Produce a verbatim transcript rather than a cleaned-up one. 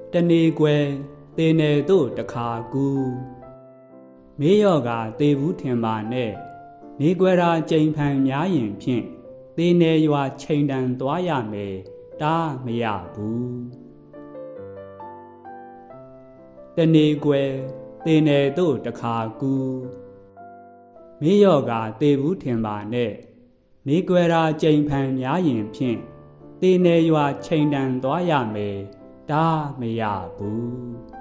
တနေကွယ်သေနေတို့တခါကူမေးရော့ကသေဘူးထင်ပါနဲ့နေကွယ်ရာကြိမ်ဖန်များရင်ဖြင့်သေနေရွာချိန်တန်သွားရမယ်တားမရဘူးတနေကွယ်သေနေတို့တခါကူမေးရော့ကသေဘူးထင်ပါနဲ့နေကွယ်ရာကြိမ်ဖန်များရင်ဖြင့်သေနေရွာချိန်တန်သွားရမယ်တားမရဘူး